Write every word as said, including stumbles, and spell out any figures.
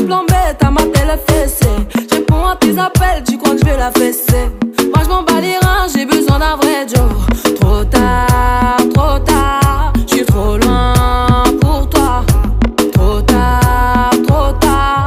plan bête à ma télé fessée. Je réponds à tes appels, tu crois que je vais la fesser.